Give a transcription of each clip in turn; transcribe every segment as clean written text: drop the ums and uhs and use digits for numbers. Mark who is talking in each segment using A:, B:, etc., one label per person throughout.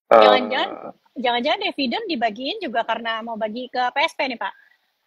A: Jangan-jangan
B: Eh,
A: jangan-jangan dividen dibagiin juga karena mau bagi ke PSP nih, Pak?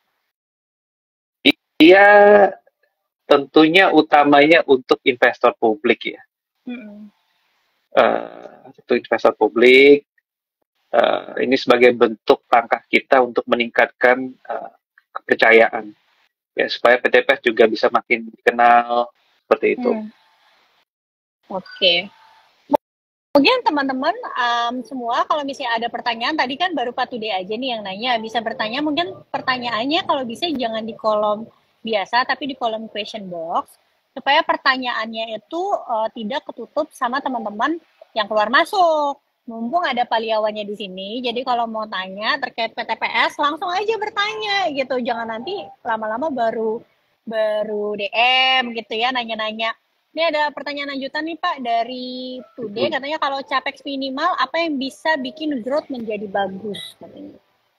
B: Dia tentunya utamanya untuk investor publik ya.
A: Mhm.
B: Untuk investor publik, ini sebagai bentuk langkah kita untuk meningkatkan kepercayaan ya supaya PTPS juga bisa makin dikenal seperti itu.
A: Hmm, oke. Mungkin teman-teman semua kalau misalnya ada pertanyaan tadi kan baru Pak Tude aja nih yang nanya bisa bertanya mungkin pertanyaannya kalau bisa jangan di kolom biasa tapi di kolom question box supaya pertanyaannya itu tidak ketutup sama teman-teman yang keluar masuk. Mumpung ada paliawannya di sini, jadi kalau mau tanya terkait PTPS langsung aja bertanya gitu. Jangan nanti lama-lama baru baru DM gitu ya nanya-nanya. Ini ada pertanyaan lanjutan nih Pak dari Today
B: Hmm.
A: katanya kalau capex minimal apa yang bisa bikin growth menjadi bagus katanya.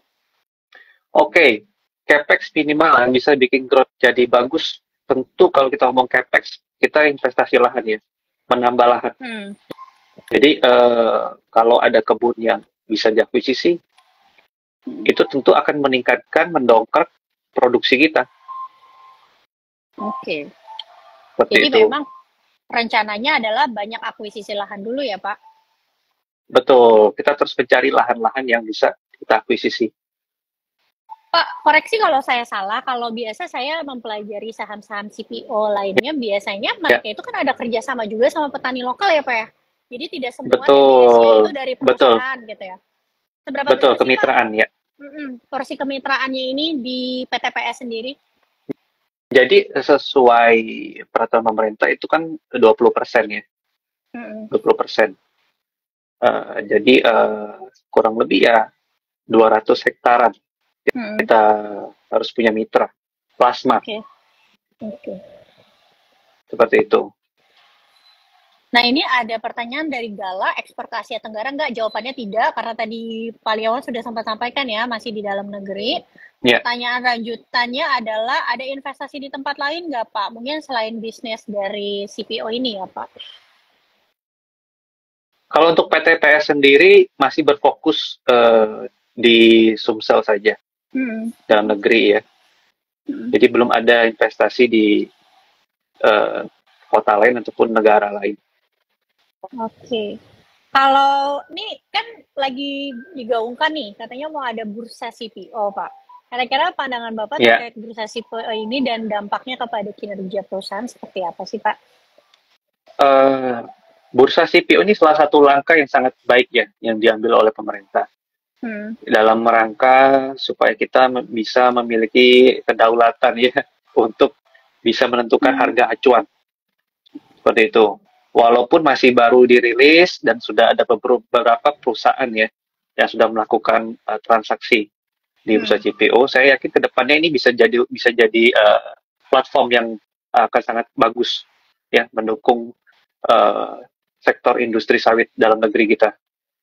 B: Oke, capex minimal yang bisa bikin growth jadi bagus. Tentu kalau kita ngomong capex, kita investasi lahan ya, menambah lahan.
A: Hmm,
B: Jadi kalau ada kebun yang bisa diakuisisi, itu tentu akan meningkatkan, mendongkrak produksi kita.
A: oke. Okay.
B: Seperti
A: Jadi
B: itu.
A: memang rencananya adalah banyak akuisisi lahan dulu ya Pak.
B: Betul, kita terus mencari lahan-lahan yang bisa kita akuisisi.
A: Pak, koreksi kalau saya salah, kalau biasa saya mempelajari saham-saham CPO lainnya, biasanya
B: Ya,
A: mereka itu kan ada kerjasama juga sama petani lokal ya Pak ya? Jadi tidak semua TBS-nya itu
B: betul,
A: dari
B: betul,
A: perusahaan gitu ya. Seberapa
B: betul,
A: besar sih Pak
B: kemitraan ya.
A: porsi kemitraannya ini di PTPS sendiri?
B: Jadi sesuai peraturan pemerintah itu kan 20% ya,
A: Mm-mm.
B: 20%. Jadi kurang lebih ya 200 hektaran
A: Mm-mm.
B: kita harus punya mitra plasma
A: Oke, oke.
B: seperti itu.
A: Nah ini ada pertanyaan dari Gala, ekspor ke Asia Tenggara nggak? Jawabannya tidak, karena tadi Pak Liawan sudah sempat sampaikan ya, masih di dalam negeri.
B: Ya,
A: Pertanyaan lanjutannya adalah, ada investasi di tempat lain nggak Pak? Mungkin selain bisnis dari CPO ini ya Pak?
B: kalau untuk PTPS sendiri masih berfokus di Sumsel saja
A: Hmm.
B: dalam negeri ya. Jadi belum ada investasi di eh, kota lain ataupun negara lain.
A: Oke. Kalau nih kan lagi digaungkan nih, katanya mau ada bursa CPO, Pak. Kira-kira pandangan Bapak
B: Ya,
A: terkait bursa CPO ini dan dampaknya kepada kinerja perusahaan seperti apa sih, Pak?
B: eh, bursa CPO ini salah satu langkah yang sangat baik ya yang diambil oleh pemerintah
A: Hmm.
B: dalam rangka supaya kita bisa memiliki kedaulatan ya untuk bisa menentukan
A: Hmm.
B: harga acuan seperti itu. Walaupun masih baru dirilis dan sudah ada beberapa perusahaan ya yang sudah melakukan transaksi di bursa
A: Hmm.
B: CPO, saya yakin kedepannya ini bisa jadi platform yang akan sangat bagus ya mendukung uh, sektor industri sawit dalam negeri kita.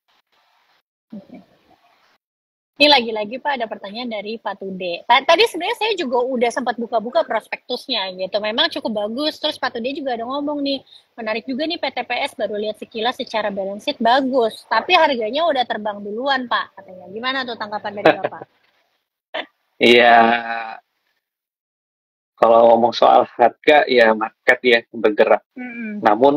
A: Ini lagi-lagi Pak ada pertanyaan dari Pak Tude. Tadi sebenarnya saya juga udah sempat buka-buka prospektusnya gitu. Memang cukup bagus. Terus Pak Tude juga ada ngomong nih, menarik juga nih PTPS baru lihat sekilas secara balance sheet bagus. Tapi harganya udah terbang duluan Pak katanya. Gimana tuh tanggapan dari Bapak?
B: Iya, kalau ngomong soal harga ya market ya bergerak.
A: Mm-mm.
B: Namun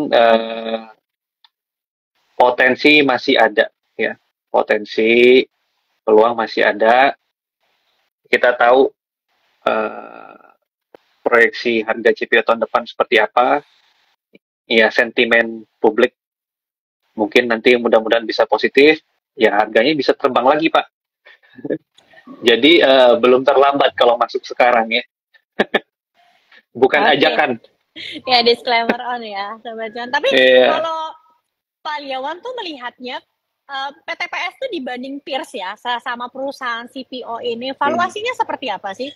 B: potensi masih ada ya. Potensi peluang masih ada. Kita tahu eh, proyeksi harga CPO tahun depan seperti apa. Ya sentimen publik mungkin nanti mudah-mudahan bisa positif. Ya harganya bisa terbang lagi Pak. Jadi belum terlambat kalau masuk sekarang ya. Bukan
A: Oke, okay.
B: ajakan.
A: Ya disclaimer on ya, Sobat Cuan. Tapi
B: Iya.
A: kalau Pak Liawan tuh melihatnya PTPS tuh dibanding peers ya, sama perusahaan CPO ini,
B: Hmm.
A: valuasinya seperti apa sih?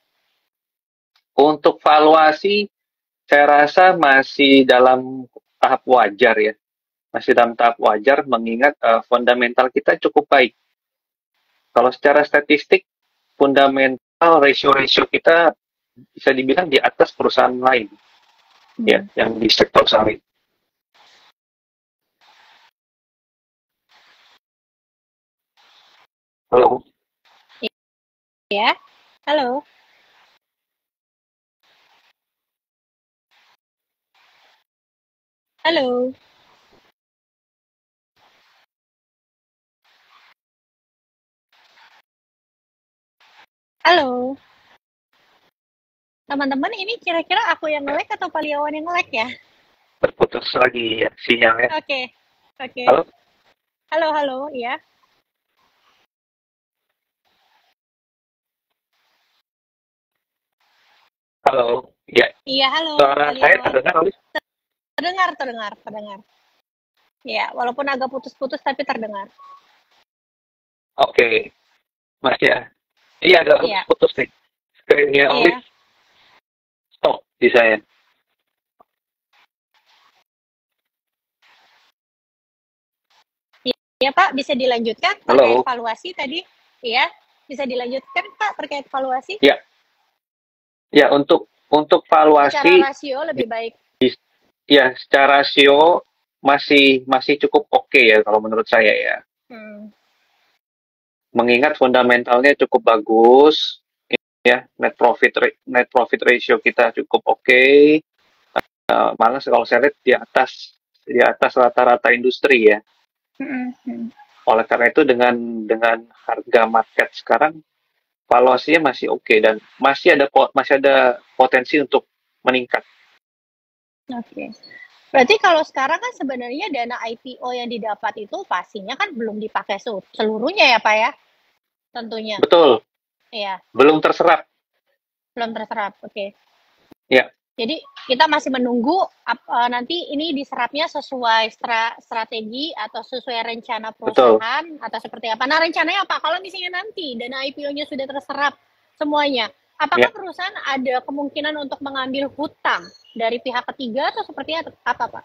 B: Untuk valuasi saya rasa masih dalam tahap wajar ya. Masih dalam tahap wajar mengingat fundamental kita cukup baik. Kalau secara statistik, fundamental ratio-ratio kita bisa dibilang di atas perusahaan lain ya,
A: Hmm.
B: yang di sektor sawit. Halo.
A: Ya, halo. Halo. Halo. Teman-teman, ini kira-kira aku yang
B: Ya,
A: nge-lag atau Paliawan yang nge-lag ya?
B: terputus lagi ya sinyalnya.
A: Oke. Oke.
B: Halo,
A: Halo, halo, ya.
B: halo. Ya,
A: Iya, halo,
B: suara saya
A: Paliawan.
B: terdengar, Oli?
A: Terdengar, terdengar, terdengar. Ya, walaupun agak putus-putus tapi terdengar.
B: Oke, Mas ya. Iya, agak
A: Iya,
B: putus-putus nih. Screen-nya Oli
A: iya.
B: stop di saya.
A: Iya, Pak, bisa dilanjutkan terkait
B: Halo.
A: valuasi tadi? Iya, bisa dilanjutkan, Pak, terkait valuasi?
B: Ya, ya untuk
A: Secara
B: valuasi
A: rasio lebih baik.
B: ya secara rasio masih masih cukup oke ya kalau menurut saya ya.
A: Hmm.
B: Mengingat fundamentalnya cukup bagus ya, net profit ratio kita cukup oke. Malah kalau saya lihat di atas rata-rata industri ya.
A: Hmm, hmm.
B: Oleh karena itu dengan harga market sekarang valuasinya masih oke dan masih ada potensi untuk meningkat.
A: Oke. Berarti kalau sekarang kan sebenarnya dana IPO yang didapat itu pastinya kan belum dipakai seluruhnya ya, Pak ya? Tentunya.
B: Betul,
A: Iya,
B: belum terserap.
A: belum terserap. Oke.
B: Ya,
A: Jadi kita masih menunggu nanti ini diserapnya sesuai strategi atau sesuai rencana
B: betul.
A: perusahaan atau seperti apa. Nah, rencananya apa? Kalau misalnya nanti dana IPO-nya sudah terserap semuanya, apakah
B: Ya,
A: perusahaan ada kemungkinan untuk mengambil hutang dari pihak ketiga atau seperti apa, Pak?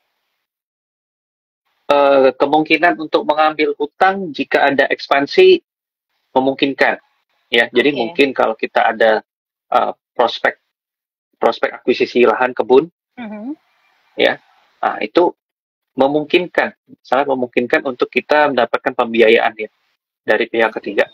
B: kemungkinan untuk mengambil hutang jika ada ekspansi memungkinkan. Ya, jadi
A: Oke.
B: mungkin kalau kita ada prospek prospek akuisisi lahan kebun,
A: Mhm.
B: ya, nah itu memungkinkan, sangat memungkinkan untuk kita mendapatkan pembiayaan ya dari pihak
A: Oke.
B: ketiga.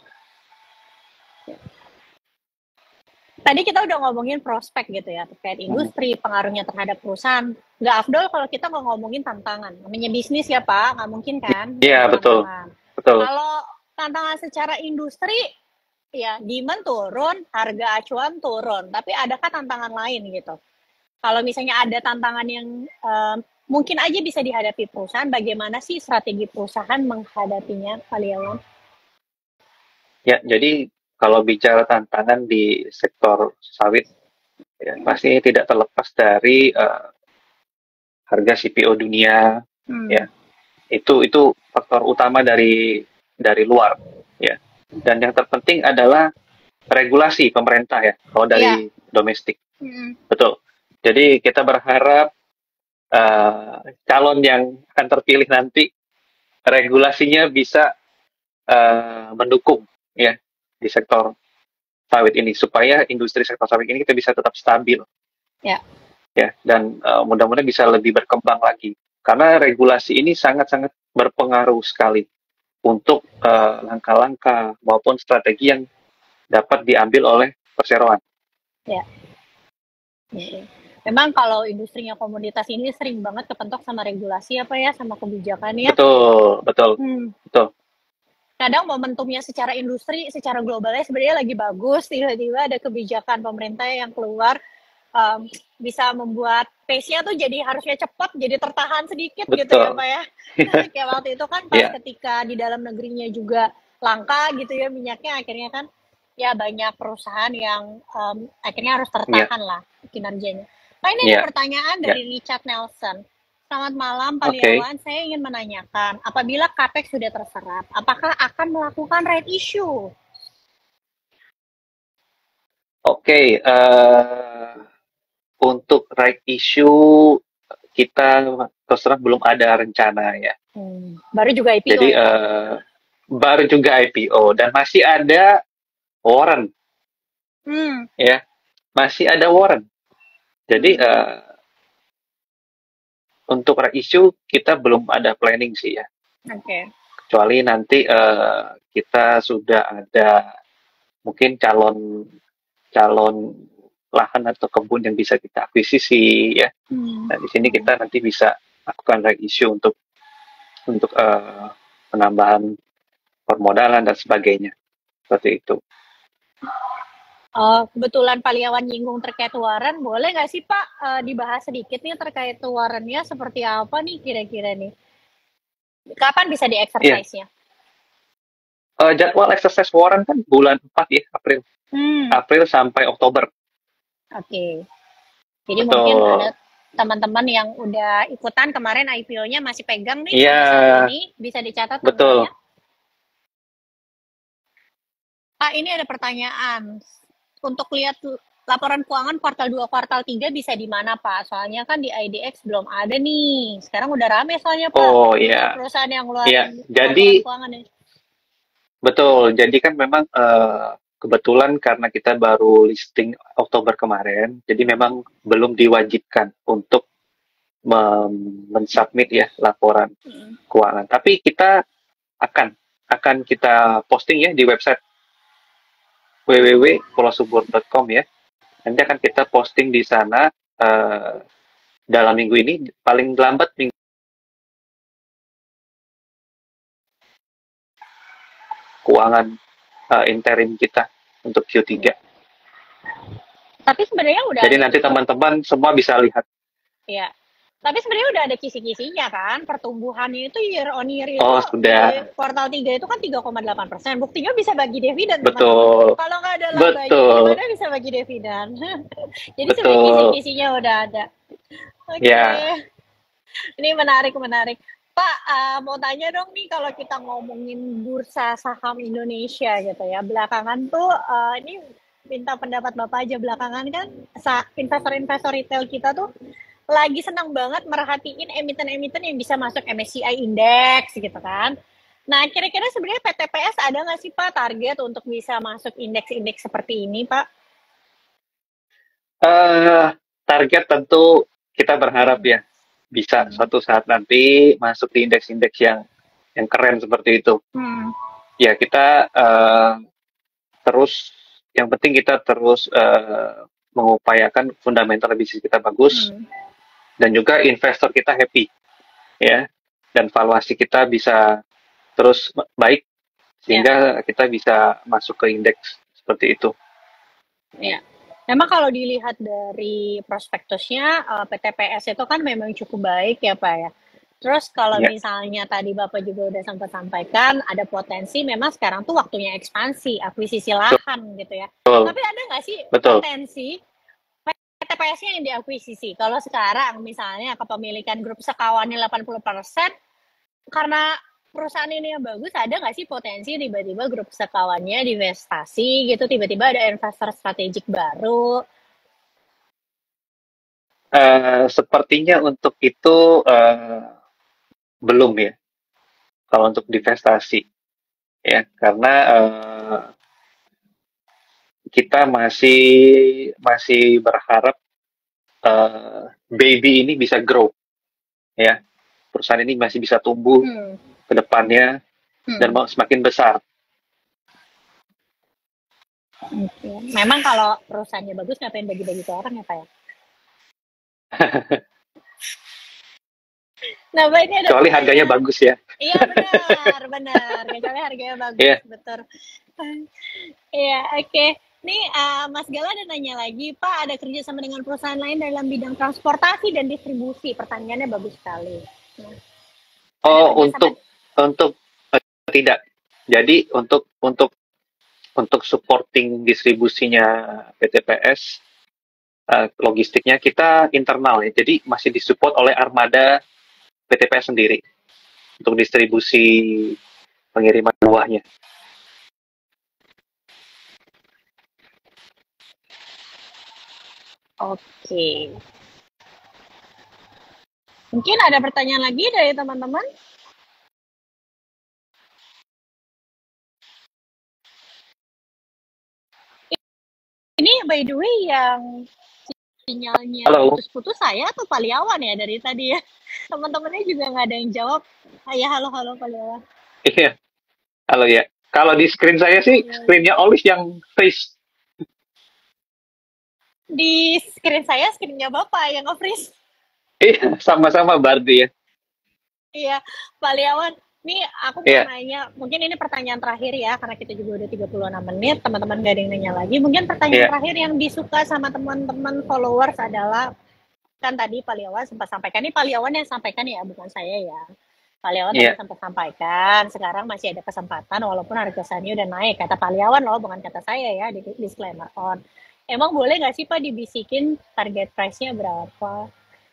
A: Tadi kita udah ngomongin prospek gitu ya, terkait
B: Hmm.
A: industri, pengaruhnya terhadap perusahaan. Nggak afdol kalau kita nggak ngomongin tantangan. Namanya bisnis ya Pak, nggak mungkin kan nggak
B: Iya,
A: ada
B: betul,
A: tantangan.
B: betul.
A: Kalau tantangan secara industri, ya demand turun, harga acuan turun. Tapi adakah tantangan lain gitu? Kalau misalnya ada tantangan yang mungkin aja bisa dihadapi perusahaan, bagaimana sih strategi perusahaan menghadapinya, Pak Liawan?
B: Ya, jadi kalau bicara tantangan di sektor sawit, ya, pasti tidak terlepas dari harga CPO dunia,
A: Hmm.
B: ya. Itu faktor utama dari luar, ya. Dan yang terpenting adalah regulasi pemerintah ya, kalau
A: Ya.
B: dari domestik.
A: Hmm.
B: Betul. Jadi kita berharap calon yang akan terpilih nanti regulasinya bisa mendukung ya di sektor sawit ini supaya industri sektor sawit ini kita bisa tetap stabil
A: Ya.
B: ya dan mudah-mudahan bisa lebih berkembang lagi karena regulasi ini sangat-sangat berpengaruh sekali untuk langkah-langkah maupun strategi yang dapat diambil oleh perseroan.
A: Ya. Oke. Memang kalau industrinya komoditas ini sering banget kepentok sama regulasi apa ya, sama kebijakan ya.
B: Betul, betul,
A: Hmm.
B: betul.
A: Kadang momentumnya secara industri, secara globalnya sebenarnya lagi bagus, tiba-tiba ada kebijakan pemerintah yang keluar bisa membuat pace-nya tuh jadi harusnya cepat, jadi tertahan sedikit gitu ya
B: Betul.
A: Pak ya. Kayak waktu itu kan pas
B: Ya,
A: ketika di dalam negerinya juga langka gitu ya minyaknya, akhirnya kan ya banyak perusahaan yang akhirnya harus
B: ya,
A: tertahan lah kinerjanya. Nah ini ada
B: ya,
A: pertanyaan
B: ya.
A: dari Richard Nelson. Selamat malam Pak
B: Oke.
A: Liawan, saya ingin menanyakan, apabila CAPEX sudah terserap, apakah akan melakukan right issue?
B: Oke, untuk right issue kita terus terang belum ada rencana ya.
A: Baru juga IPO
B: Jadi
A: ya Pak?
B: baru juga IPO dan masih ada warrant
A: Hmm.
B: ya, masih ada warrant. Jadi
A: Hmm.
B: untuk right issue kita belum ada planning sih ya.
A: Oke.
B: kecuali nanti kita sudah ada mungkin calon calon lahan atau kebun yang bisa kita akuisisi ya. Nah, di sini kita nanti bisa lakukan right issue untuk penambahan permodalan dan sebagainya. Seperti itu.
A: Kebetulan Pak Liawan nyinggung terkait waran, boleh nggak sih Pak dibahas sedikit nih terkait warannya seperti apa nih kira-kira nih? Kapan bisa
B: Iya.
A: di-exercise-nya?
B: Jadwal exercise waran kan bulan 4 ya, April.
A: Hmm,
B: April sampai Oktober.
A: oke. Jadi mungkin ada
B: Betul.
A: teman-teman yang udah ikutan kemarin IPO-nya masih pegang nih
B: Iya,
A: sampai saat ini, bisa dicatat
B: betul.
A: tanggalnya. Pak, ini ada pertanyaan. Untuk lihat laporan keuangan kuartal 2, kuartal 3 bisa di mana, Pak? Soalnya kan di IDX belum ada nih. Sekarang udah rame soalnya, Pak.
B: Oh
A: Untuk
B: iya.
A: perusahaan yang
B: Iya,
A: ngeluarin
B: jadi
A: laporan keuangan nih.
B: betul. Jadi kan memang kebetulan karena kita baru listing Oktober kemarin, jadi memang belum diwajibkan untuk mensubmit ya laporan
A: Hmm.
B: keuangan. Tapi kita akan akan kita posting ya di website www.pulosubur.com ya. Nanti akan kita posting di sana dalam minggu ini, paling lambat minggu keuangan interim kita untuk Q3.
A: Tapi sebenarnya udah
B: Jadi
A: ada
B: nanti
A: tuh,
B: teman-teman semua bisa lihat.
A: ya. Tapi sebenarnya udah ada kisi-kisinya kan, pertumbuhannya itu year on year itu
B: Oh,
A: di
B: sudah.
A: kuartal 3 itu kan 3,8%. Buktinya bisa bagi dividen, teman-teman.
B: Betul.
A: Kalau nggak ada labanya,
B: Betul.
A: gimana bisa bagi dividen? Jadi sebenarnya
B: Betul.
A: kisi-kisinya udah ada. Oke,
B: Ya.
A: ini menarik, menarik. Pak, mau tanya dong nih kalau kita ngomongin bursa saham Indonesia gitu ya. Belakangan tuh, ini minta pendapat Bapak aja belakangan kan investor-investor retail kita tuh lagi senang banget merhatiin emiten-emiten yang bisa masuk MSCI Index gitu kan. Nah, kira-kira sebenarnya PTPS ada nggak sih Pak target untuk bisa masuk indeks-indeks seperti ini, Pak?
B: eh Target tentu kita berharap
A: Hmm.
B: ya bisa
A: Hmm.
B: suatu saat nanti masuk di indeks-indeks yang keren seperti itu.
A: Hmm.
B: Ya, kita terus yang penting kita terus mengupayakan fundamental bisnis kita bagus
A: Hmm.
B: dan juga investor kita happy ya, dan valuasi kita bisa terus baik
A: Ya,
B: sehingga kita bisa masuk ke indeks seperti itu.
A: ya. Memang kalau dilihat dari prospektusnya, PTPS itu kan memang cukup baik ya Pak ya. Terus kalau
B: Ya,
A: misalnya tadi Bapak juga udah sempat sampaikan, ada potensi memang sekarang tuh waktunya ekspansi, akuisisi lahan gitu ya.
B: betul,
A: Tapi ada nggak sih
B: betul.
A: potensi PTPS-nya yang diakuisisi? Kalau sekarang misalnya kepemilikan grup sekawannya 80%, karena perusahaan ini yang bagus, ada nggak sih potensi tiba-tiba grup sekawannya divestasi gitu, tiba-tiba ada investor strategik baru?
B: Sepertinya untuk itu belum ya, kalau untuk divestasi ya, karena kita masih masih berharap baby ini bisa grow ya, perusahaan ini masih bisa tumbuh
A: Hmm.
B: ke depannya dan
A: Hmm.
B: semakin besar.
A: Okay. Memang kalau perusahaannya bagus, ngapain bagi-bagi ke orang ya Pak ya? Nah, Pak, ini ada
B: Kecuali harganya
A: pertanyaan.
B: bagus ya.
A: Iya benar, benar. Kecuali harganya bagus,
B: Ya,
A: betul. Iya, oke. Nih, Mas Gala ada nanya lagi, Pak, ada kerjasama dengan perusahaan lain dalam bidang transportasi dan distribusi. Pertanyaannya bagus sekali. Nah, ada
B: oh
A: kerjasama.
B: untuk tidak. Jadi untuk supporting distribusinya PTPS, logistiknya kita internal ya. Jadi masih disupport oleh armada PTPS sendiri untuk distribusi pengiriman buahnya.
A: Oke. Mungkin ada pertanyaan lagi dari teman-teman? Ini by the way yang sinyalnya
B: Halo.
A: putus-putus saya atau Paliawan ya dari tadi ya? Teman-temannya juga nggak ada yang jawab. Ya, halo, halo Paliawan.
B: Iya, kalau ya. Kalau di screen saya sih, screennya Olis yang freeze.
A: Di screen saya, screennya Bapak yang nge-freeze.
B: Iya, sama-sama berarti ya.
A: Iya, Pak Liawan. Nih, aku mau
B: Iya,
A: nanya, mungkin ini pertanyaan terakhir ya, karena kita juga udah 36 menit, teman-teman gak ada yang nanya lagi. Mungkin pertanyaan
B: iya,
A: terakhir yang disuka sama teman-teman followers adalah, kan tadi Pak Liawan sempat sampaikan, ini Pak Liawan yang sampaikan ya, bukan saya ya. Pak Liawan tadi
B: iya.
A: sempat sampaikan, sekarang masih ada kesempatan walaupun harga saham udah naik. Kata Pak Liawan loh, bukan kata saya ya, di disclaimer on. Emang boleh nggak sih Pak dibisikin target price-nya berapa?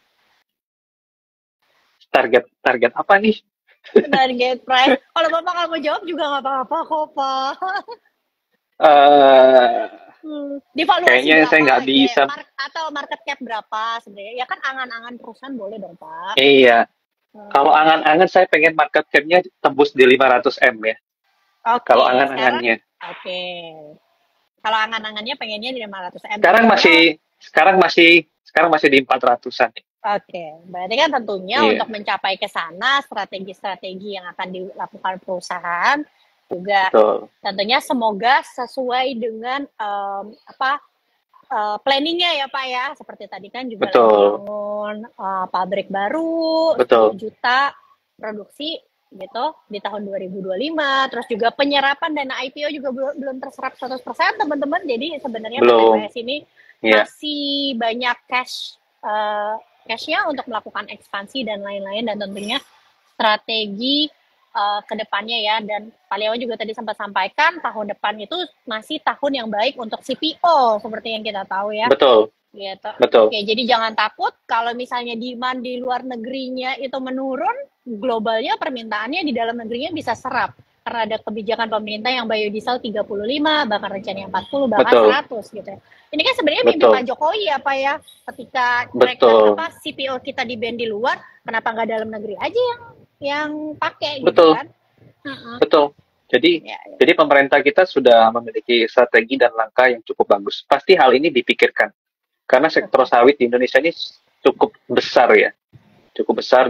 B: Target target apa nih?
A: Target price. Kalau Bapak nggak mau jawab juga nggak apa-apa kok Pak.
B: eh
A: Divaluasi
B: Kayaknya saya
A: berapa
B: nggak bisa.
A: atau market cap berapa sebenarnya? Ya kan angan-angan perusahaan boleh dong Pak.
B: Iya,
A: Hmm.
B: kalau angan-angan saya pengen market cap-nya tembus di 500 M ya. Kalau
A: Oke, sekarang
B: angan-angannya.
A: oke. Kalau angan-angannya pengennya di 500 M
B: Sekarang
A: tentunya.
B: masih sekarang masih di 400-an.
A: Oke, berarti kan tentunya
B: Iya,
A: untuk mencapai ke sana strategi-strategi yang akan dilakukan perusahaan juga
B: betul.
A: tentunya semoga sesuai dengan planningnya ya Pak ya. Seperti tadi kan juga lagi
B: Betul.
A: bangun pabrik baru 10
B: Betul.
A: juta produksi gitu di tahun 2025. Terus juga penyerapan dana IPO juga belum terserap 100% teman-teman. Jadi sebenarnya
B: Belum.
A: PTPS ini
B: Iya,
A: masih banyak cashnya untuk melakukan ekspansi dan lain-lain dan tentunya strategi ke depannya ya. Dan Pak Leon juga tadi sempat sampaikan tahun depan itu masih tahun yang baik untuk CPO seperti yang kita tahu ya.
B: betul.
A: Gitu.
B: Betul.
A: Oke, jadi jangan takut kalau misalnya demand di luar negerinya itu menurun, globalnya permintaannya di dalam negerinya bisa serap. Karena ada kebijakan pemerintah yang biodiesel 35, bahkan rencananya 40, bahkan
B: Betul.
A: 100 gitu ya. Ini kan sebenarnya mimpi Pak
B: Betul.
A: Jokowi ya Pak ya. Ketika mereka
B: Betul.
A: CPO kita di band di luar, kenapa nggak dalam negeri aja yang pakai gitu
B: Betul.
A: kan? Uh-uh.
B: Betul. Jadi
A: Ya, ya.
B: jadi pemerintah kita sudah memiliki strategi dan langkah yang cukup bagus. Pasti hal ini dipikirkan. Karena sektor
A: Betul.
B: sawit di Indonesia ini cukup besar ya. Cukup besar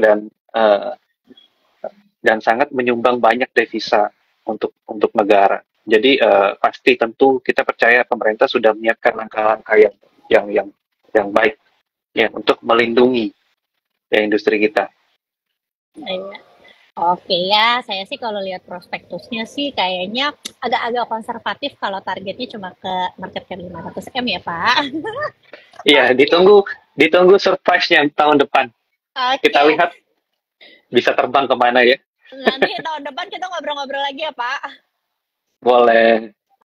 B: dan sangat menyumbang banyak devisa untuk negara. Jadi pasti tentu kita percaya pemerintah sudah menyiapkan langkah-langkah yang yang yang baik ya untuk melindungi ya industri kita.
A: Iya. Oke ya, saya sih kalau lihat prospektusnya sih kayaknya agak-agak konservatif kalau targetnya cuma ke market cap 500 M ya Pak.
B: Iya,
A: Oke,
B: ditunggu surprise-nya tahun depan. Kita
A: oke.
B: lihat bisa terbang kemana ya.
A: Nanti tahun depan kita ngobrol-ngobrol lagi ya Pak.
B: Boleh.